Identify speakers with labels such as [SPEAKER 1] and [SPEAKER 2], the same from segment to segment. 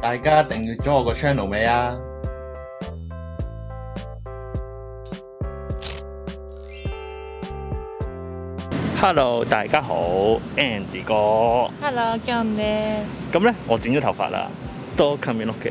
[SPEAKER 1] 大家訂閱咗我個 channel 未啊？Hello， 大家好 ，Andy 哥。
[SPEAKER 2] Hello， John 咧。
[SPEAKER 1] 咁咧，我剪咗頭髮啦，多髪の毛。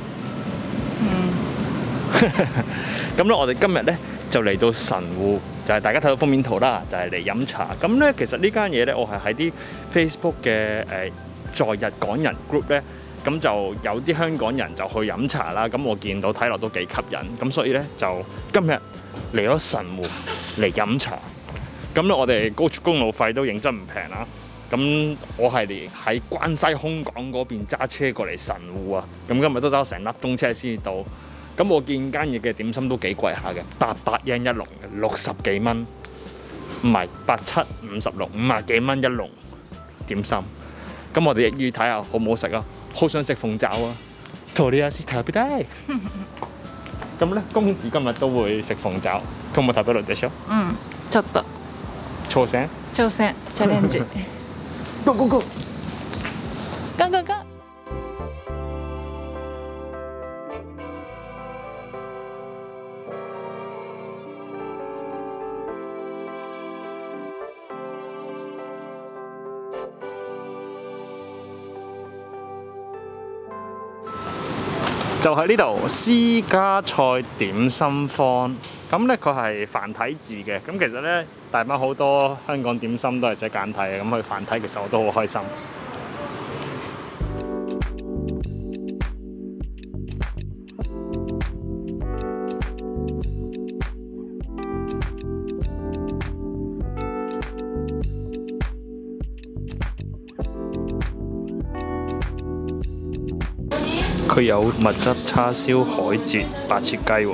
[SPEAKER 1] 咁咧，我哋今日咧就嚟到神戶，就係大家睇到封面圖啦，就係嚟飲茶。咁咧，其實呢間嘢咧，我係喺啲 Facebook 嘅在日港人 group 咧，咁就有啲香港人就去飲茶啦。咁我見到睇落都幾吸引，咁所以咧就今日嚟咗神戶嚟飲茶。咁咧，我哋高速公路費都認真唔平啦。咁我係嚟喺關西空港嗰邊揸車過嚟神戶啊。咁今日都揸成粒鐘車先至到。咁我見間嘢嘅點心都幾貴下嘅，800yen一籠嘅，60幾蚊，唔係87、56、50幾蚊一籠點心。咁我哋亦要睇下好唔好食啊！好想食鳳爪啊！とりあえず食べたい。咁咧，公子今日都會食鳳爪。今日食べるでしょ？
[SPEAKER 2] ちょっと。
[SPEAKER 1] 挑戦？
[SPEAKER 2] 挑戦、チャレンジ。
[SPEAKER 1] Go go go！
[SPEAKER 2] Go go go！
[SPEAKER 1] 就喺呢度私家菜點心坊，咁咧佢係繁體字嘅，咁其實咧大班好多香港點心都係寫簡體嘅，咁佢繁體其實我都好開心。佢有蜜汁叉燒、海蜇、白切雞喎。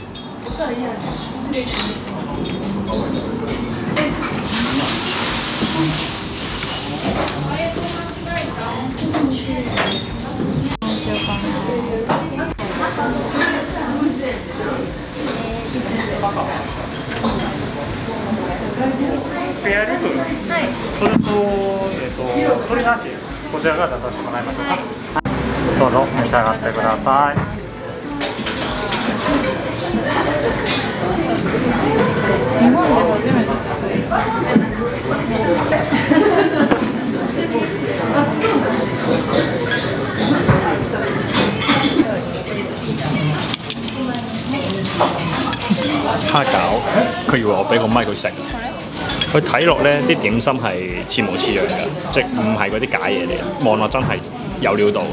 [SPEAKER 1] スペアリブ、それと鶏なし、こちらから出させてもらいましょうか。どうぞ召し上がってください。
[SPEAKER 2] 日本で初めて。
[SPEAKER 1] 蝦餃，佢以為我俾個咪佢食。佢睇落咧啲點心係似模似樣㗎，即係唔係嗰啲假嘢嚟嘅，望落真係有料到啊！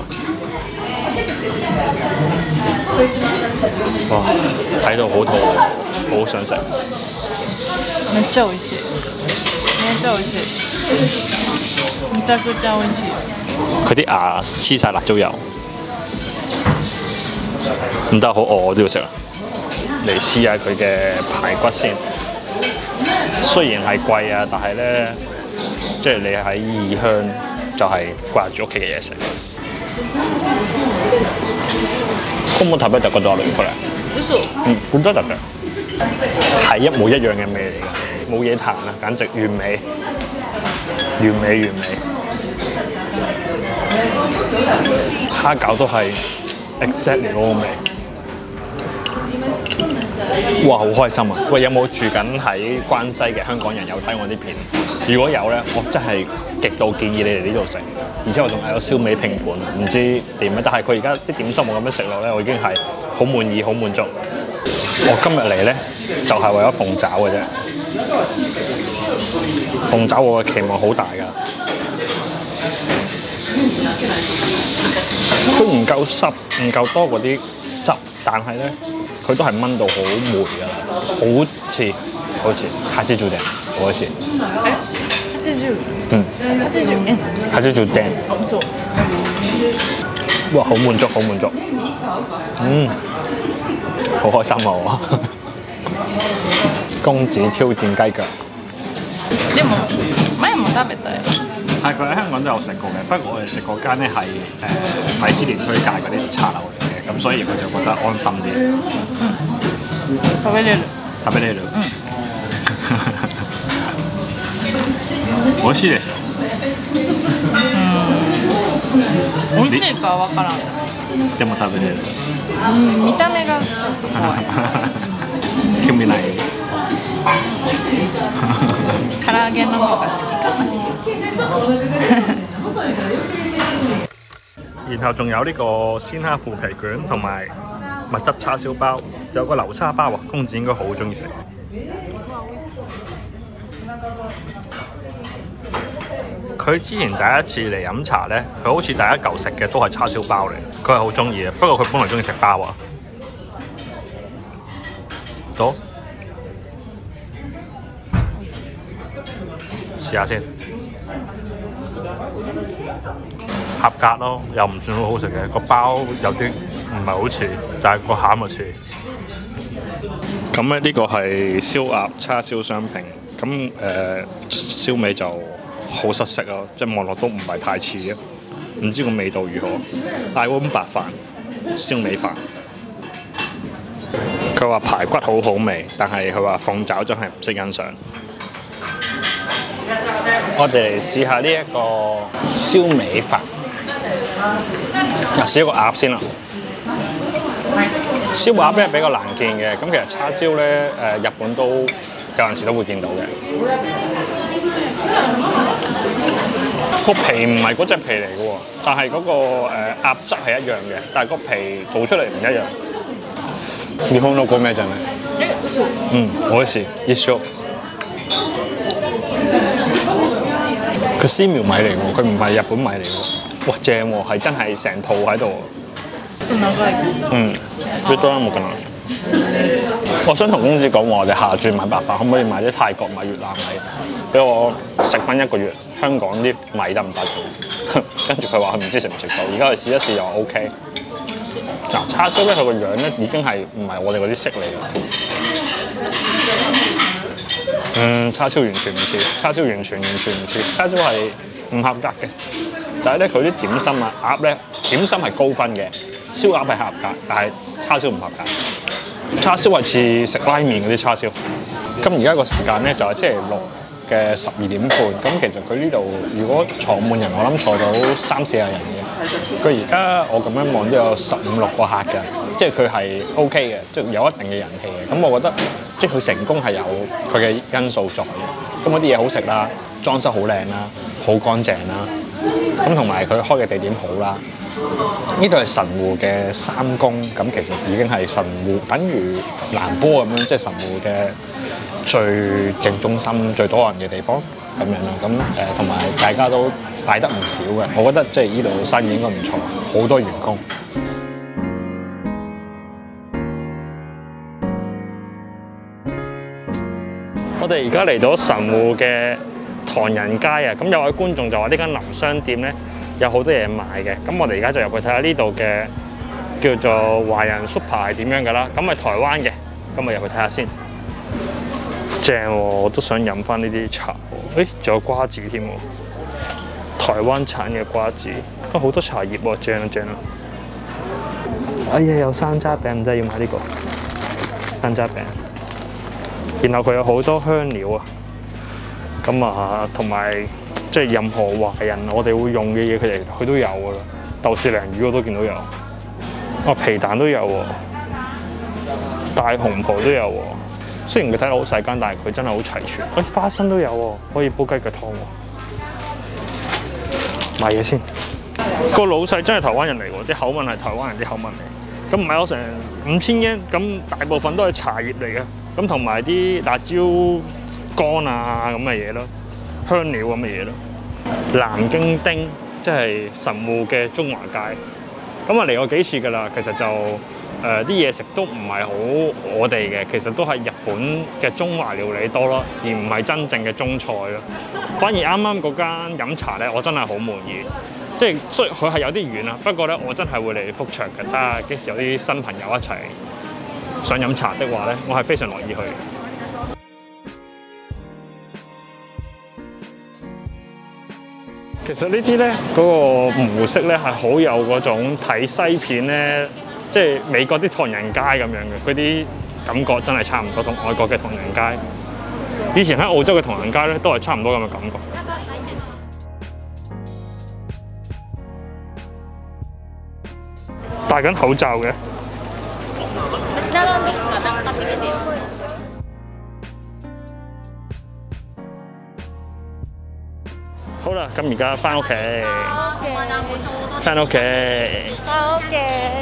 [SPEAKER 1] 哇，睇到好肚餓，好想食。
[SPEAKER 2] めっちゃ美味しい。めっちゃ美味しい。めちゃくちゃ美味しい。
[SPEAKER 1] 佢啲牙黐晒辣椒油，唔得，好餓我都要食啊！嚟試下佢嘅排骨先。雖然係貴啊，但係咧，即係你喺異鄉就係掛住屋企嘅嘢食。咁我食べたことあるこれ。本真特別，係一模一樣嘅味嚟㗎，冇嘢彈啊，簡直完美，完美完美。蝦餃都係 exactly 嗰個味。哇！好開心啊！喂，有冇住緊喺關西嘅香港人有睇我啲片？如果有咧，我真係極度建議你嚟呢度食，而且我仲有燒味拼盤，唔知點啊！但係佢而家啲點心我咁樣食落咧，我已經係好滿意、好滿足。我今日嚟咧就係為咗鳳爪嘅啫，鳳爪我嘅期望好大㗎。佢唔夠濕，唔夠多嗰啲汁，但係咧。佢都係炆到好梅㗎啦，好似80円，我好似。80？80円。80円。哇！好滿足，好滿足。好開心啊我。公子挑戰雞腳。
[SPEAKER 2] でも前も食べたよ。
[SPEAKER 1] 係佢喺香港都有食過嘅，不過我哋食嗰間咧係米芝蓮推介嗰啲茶樓嚟嘅，咁所以佢就覺得安心啲。
[SPEAKER 2] 食べれる。
[SPEAKER 1] 食べれる。美味しいでしょ。美味し
[SPEAKER 2] しいかはわからん。
[SPEAKER 1] でも食べれる。
[SPEAKER 2] 見た目がちょっと怖い。
[SPEAKER 1] 興味ない。
[SPEAKER 2] 唐揚げの方が好きかな。
[SPEAKER 1] 然後仲有呢個鮮蝦腐皮卷同埋蜜汁叉燒包，有個流沙包啊，公子應該好中意食。佢之前第一次嚟飲茶呢，佢好似第一嚿食嘅都係叉燒包嚟，佢係好中意嘅。不過佢本來中意食包啊。到，試下先。合格咯，又唔算好好食嘅，個包有啲唔係好似，但係個餡就似。咁咧呢個係燒鴨叉燒雙拼，咁燒味就好失色咯，即係望落都唔係太似嘅，唔知個味道如何。嗌碗白飯，燒味飯。佢話排骨好好味，但係佢話鳳爪真係唔識欣賞。我哋嚟試下呢一個燒味飯。試一個鴨先啦。燒鴨咧比較難見嘅，咁其實叉燒咧日本都有陣時都會見到嘅。個皮唔係嗰隻皮嚟嘅喎，但係嗰個鴨汁係一樣嘅，但係個皮做出嚟唔一樣。日本の米じゃない。
[SPEAKER 2] 嘘。
[SPEAKER 1] 美味しい。一緒。佢絲苗米嚟喎，佢唔係日本米嚟喎。哇，正喎，係真係成套喺度。最多冇咁難。我想同公子講話，我哋下轉買白飯，可唔可以買啲泰國米、越南米，俾我食翻1個月香港啲米得唔得？跟住佢話佢唔知食唔食到，而家佢試一試又 OK。嗱，叉燒咧，佢個樣咧已經係唔係我哋嗰啲色嚟㗎。叉燒完全唔似，叉燒完全唔似，叉燒係唔合格嘅。但係咧，佢啲點心啊，鴨咧點心係高分嘅，燒鴨係合格，但係叉燒唔合格。叉燒係似食拉麵嗰啲叉燒。咁而家個時間咧就係星期六嘅12點半。咁其實佢呢度如果坐滿人，我諗坐到30-40人嘅。佢而家我咁樣望都有15-16個客嘅，即係佢係 OK 嘅，即係有一定嘅人氣嘅。咁我覺得即係佢成功係有佢嘅因素在嘅。咁嗰啲嘢好食啦，裝修好靚啦，好乾淨啦。咁同埋佢開嘅地點好啦。呢度係神戶嘅三宮，咁其實已經係神戶等於南波咁樣，即係神戶嘅最正中心、最多人嘅地方咁樣啦。咁同埋大家都帶得唔少嘅，我覺得即係呢度生意應該唔錯，好多員工。我哋而家嚟到神戶嘅唐人街啊，咁有位觀眾就話呢間林商店咧有好多嘢賣嘅，咁我哋而家就入去睇下呢度嘅叫做華人 Super 係點樣㗎啦，咁係台灣嘅，咁我入去睇下先。正喎，我都想飲翻呢啲茶喎，誒，仲有瓜子添喎，台灣產嘅瓜子，啊好多茶葉喎，正啊正啊！哎呀，有山楂餅，唔知要買呢個山楂餅。然後佢有好多香料啊，咁啊，同埋即係任何華人我哋會用嘅嘢，佢都有噶啦。豆豉鯪魚我都見到有，啊皮蛋都有喎，大紅袍都有喎。雖然佢睇落好細間，但係佢真係好齊全。喂，花生都有喎，可以煲雞腳湯喎。買嘢先。個老細真係台灣人嚟喎，啲口吻係台灣人啲口吻嚟。咁唔係我成5000yen，咁大部分都係茶葉嚟嘅。咁同埋啲辣椒乾啊咁嘅嘢咯，香料咁嘅嘢咯。南京町即係神戶嘅中華街，咁啊嚟過幾次㗎啦。其實就啲嘢食都唔係好我哋嘅，其實都係日本嘅中華料理多咯，而唔係真正嘅中菜咯。反而啱啱嗰間飲茶咧，我真係好滿意。即係雖然佢係有啲遠啦，不過咧我真係會嚟覆場嘅。睇下幾時有啲新朋友一齊想飲茶的話咧，我係非常樂意去。其實呢啲咧嗰個模式咧係好有嗰種睇西片咧，即係美國啲唐人街咁樣嘅，嗰啲感覺真係差唔多同外國嘅唐人街。以前喺澳洲嘅唐人街咧都係差唔多咁嘅感覺。 戴緊口罩嘅。好啦，咁而家翻屋企，翻屋企。
[SPEAKER 2] 翻屋企。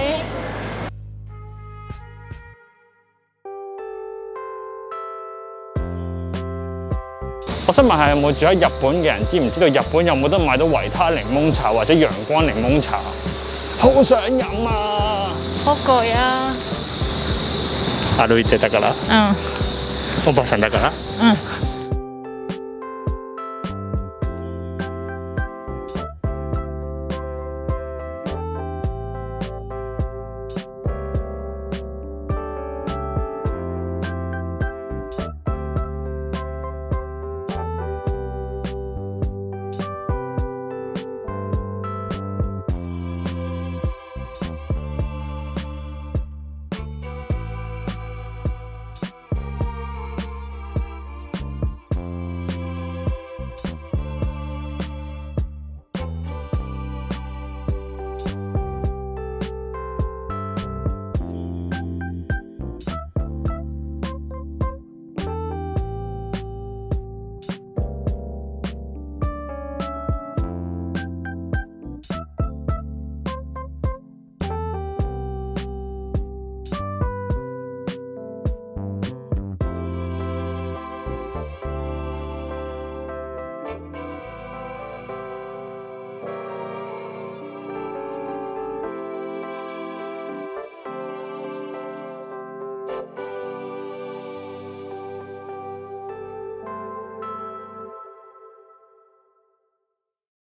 [SPEAKER 1] 我想問下有冇住喺日本嘅人知唔知道日本有冇得買到維他檸檬茶或者陽光檸檬茶？好想飲啊！
[SPEAKER 2] 好貴啊！
[SPEAKER 1] 歩いて得㗎啦。
[SPEAKER 2] 嗯。
[SPEAKER 1] おばさんだから。
[SPEAKER 2] 嗯。